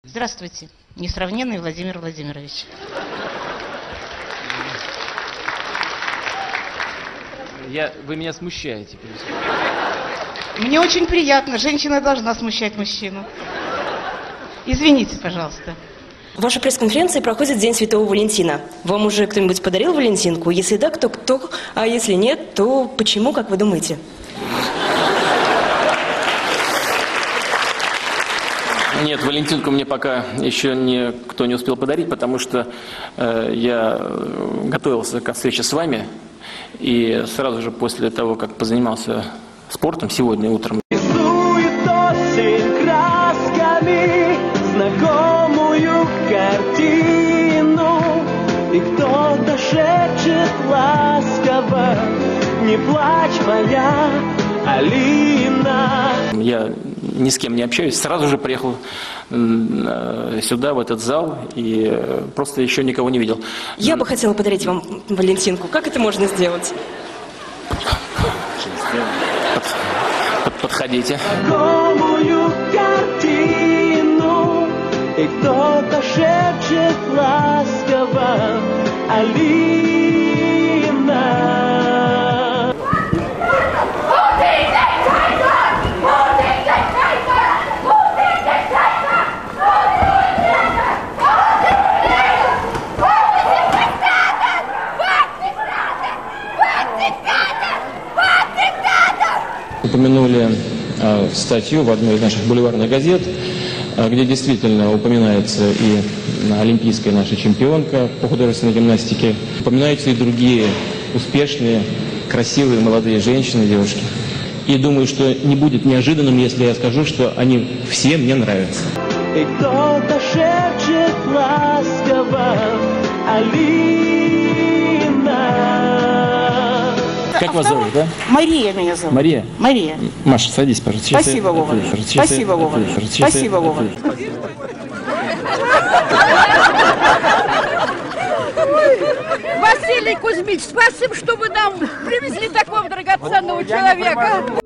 Здравствуйте, несравненный Владимир Владимирович. Вы меня смущаете. Мне очень приятно. Женщина должна смущать мужчину. Извините, пожалуйста. В вашей пресс-конференции проходит День Святого Валентина. Вам уже кто-нибудь подарил валентинку? Если да, то кто? А если нет, то почему, как вы думаете? Нет, валентинку мне пока еще никто не успел подарить, потому что я готовился к встрече с вами. И сразу же после того, как позанимался спортом сегодня утром. Рисует осень красками знакомую картину, и кто-то шепчет ласково: не плачь, моя Алина. Я ни с кем не общаюсь, сразу же приехал сюда, в этот зал, и просто еще никого не видел. Я бы хотела подарить вам валентинку. Как это можно сделать? Подходите. Знакомую картину, и кто-то шепчет ласково: Алина. Упомянули статью в одной из наших бульварных газет, где действительно упоминается и олимпийская наша чемпионка по художественной гимнастике. Упоминаются и другие успешные, красивые молодые женщины, девушки. И думаю, что не будет неожиданным, если я скажу, что они все мне нравятся. И кто-то шепчет ласково: Алина. Как вас зовут, да? Мария меня зовут. Мария? Мария. Маша, садись, пожалуйста. Спасибо, Вова. Спасибо, Вова. Спасибо, Вова. Василий Кузьмич, спасибо, что вы нам привезли такого драгоценного человека.